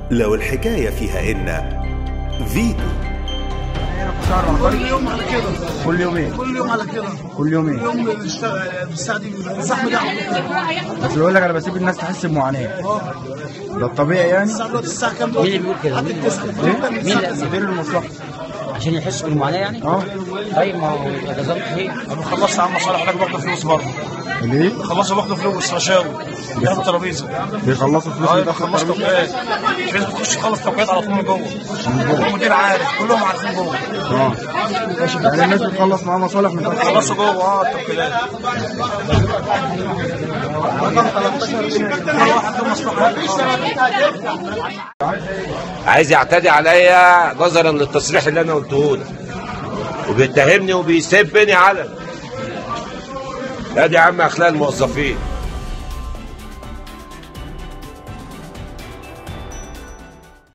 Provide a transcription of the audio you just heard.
لو الحكاية فيها إن فيتو. كل يوم على كده، كل يومين كل يوم على كده، كل يومين كل يوم بنشتغل الساعة دي الزحمة دي على طول. بس بيقول لك انا بسيب الناس تحس بمعاناه. ده الطبيعي يعني. الساعة كام؟ مين اللي بيقول كده؟ مين اللي مدير المصلحه عشان يحس بالمعاناه يعني؟ طيب ما هو يبقى جزاهم خير. انا خلصت يا عم صالح، حضرتك باخد فلوس برضه. ليه؟ خلصوا باخد فلوس رشاوي بياخدوا ترابيزه. بيخلصوا فلوس ايوه بيدخل خلصت توقيات. مش لازم تخش تخلص توقيات على طول من جوه. المدير عارف، كلهم عارفين جوه. يعني الناس بتخلص معاه مصالح من تحت. خلصوا جوه التوكيلات. عايز يعتدي عليا نظرا للتصريح اللي انا قلته له، وبيتهمني وبيسبني علنا. ادي يا عم اخلاق الموظفين.